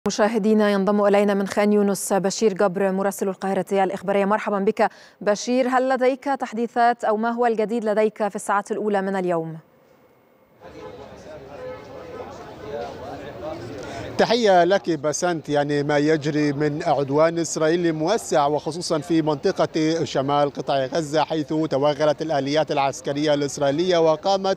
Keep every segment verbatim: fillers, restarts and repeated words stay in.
مشاهدينا، ينضم إلينا من خان يونس بشير جبر مراسل القاهرة الإخبارية. مرحبا بك بشير، هل لديك تحديثات أو ما هو الجديد لديك في الساعات الأولى من اليوم؟ تحية لك بسنت. يعني ما يجري من عدوان إسرائيلي موسع وخصوصا في منطقة شمال قطاع غزة، حيث توغلت الآليات العسكرية الإسرائيلية وقامت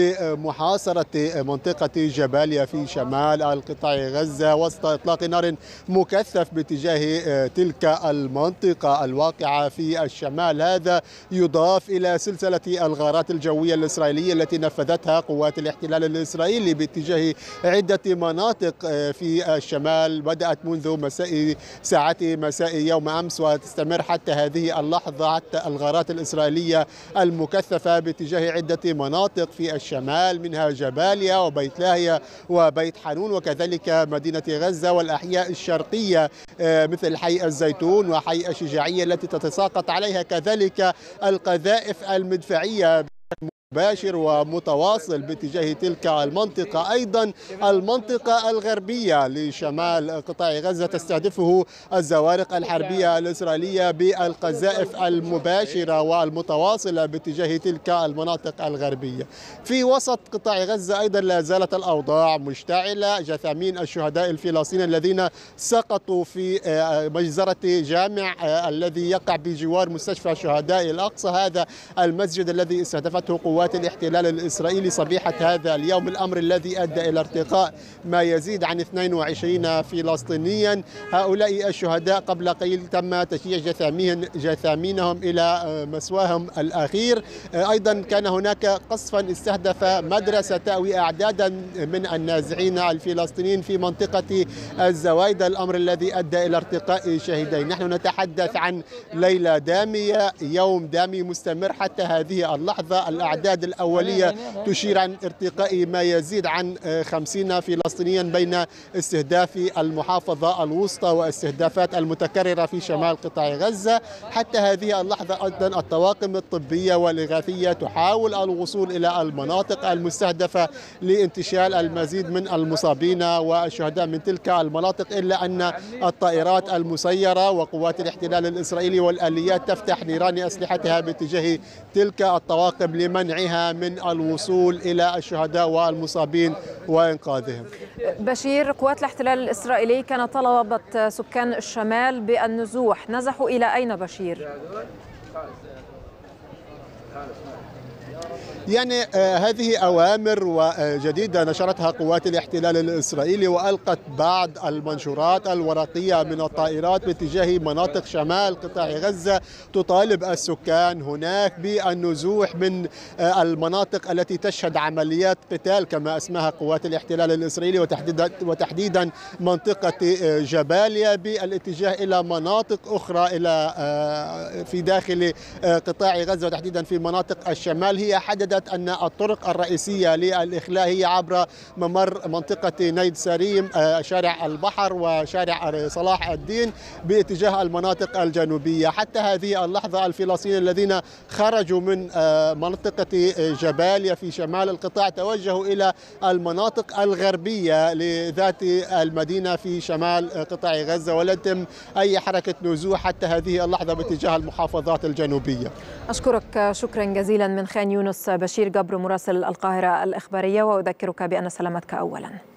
بمحاصرة منطقة جباليا في شمال القطاع غزة وسط إطلاق نار مكثف باتجاه تلك المنطقة الواقعة في الشمال. هذا يضاف إلى سلسلة الغارات الجوية الإسرائيلية التي نفذتها قوات الاحتلال الإسرائيلي باتجاه عدة مناطق في الشمال، بدأت منذ مساء ساعات مساء يوم أمس وتستمر حتى هذه اللحظة، حتى الغارات الإسرائيلية المكثفة باتجاه عدة مناطق في الشمال، منها جباليا وبيت لاهيا وبيت حانون وكذلك مدينة غزة والأحياء الشرقية مثل حي الزيتون وحي الشجاعية التي تتساقط عليها كذلك القذائف المدفعية مباشر ومتواصل باتجاه تلك المنطقة. أيضا المنطقة الغربية لشمال قطاع غزة تستهدفه الزوارق الحربية الإسرائيلية بالقذائف المباشرة والمتواصلة باتجاه تلك المناطق الغربية. في وسط قطاع غزة أيضا لا زالت الأوضاع مشتعلة. جثامين الشهداء الفلسطينيين الذين سقطوا في مجزرة جامع الذي يقع بجوار مستشفى شهداء الأقصى، هذا المسجد الذي استهدفته قوات قوات الاحتلال الإسرائيلي صبيحة هذا اليوم، الأمر الذي أدى إلى ارتقاء ما يزيد عن اثنين وعشرين فلسطينيا. هؤلاء الشهداء قبل قليل تم تشييع جثامينهم إلى مسواهم الأخير. أيضا كان هناك قصفا استهدف مدرسة تأوي أعدادا من النازحين الفلسطينيين في منطقة الزوايدة، الأمر الذي أدى إلى ارتقاء شهيدين. نحن نتحدث عن ليلة دامية، يوم دامي مستمر حتى هذه اللحظة. الأعداد الأولية تشير عن ارتقاء ما يزيد عن خمسين فلسطينيا بين استهداف المحافظة الوسطى واستهدافات المتكررة في شمال قطاع غزة. حتى هذه اللحظة أيضا الطواقم الطبية والإغاثية تحاول الوصول إلى المناطق المستهدفة لانتشال المزيد من المصابين والشهداء من تلك المناطق، إلا أن الطائرات المسيرة وقوات الاحتلال الإسرائيلي والآليات تفتح نيران أسلحتها باتجاه تلك الطواقم لمنعها من الوصول إلى الشهداء والمصابين وإنقاذهم. بشير، قوات الاحتلال الإسرائيلي كانت طلبت سكان الشمال بالنزوح، نزحوا إلى أين بشير؟ يعني آه هذه أوامر وجديدة نشرتها قوات الاحتلال الإسرائيلي، وألقت بعض المنشورات الورقية من الطائرات باتجاه مناطق شمال قطاع غزة تطالب السكان هناك بالنزوح من آه المناطق التي تشهد عمليات قتال كما اسمها قوات الاحتلال الإسرائيلي، وتحديدا وتحديدا منطقة آه جباليا بالاتجاه إلى مناطق أخرى إلى آه في داخل آه قطاع غزة وتحديدا في مناطق الشمال. هي حددت أن الطرق الرئيسية للإخلاء هي عبر ممر منطقة نيد سريم، شارع البحر وشارع صلاح الدين باتجاه المناطق الجنوبية. حتى هذه اللحظة الفلسطينيين الذين خرجوا من منطقة جباليا في شمال القطاع توجهوا إلى المناطق الغربية لذات المدينة في شمال قطاع غزة، ولم يتم أي حركة نزوح حتى هذه اللحظة باتجاه المحافظات الجنوبية. أشكرك شكرا جزيلا من خان يونس بشير جبر مراسل القاهرة الإخبارية، وأذكرك بأن سلامتك أولا.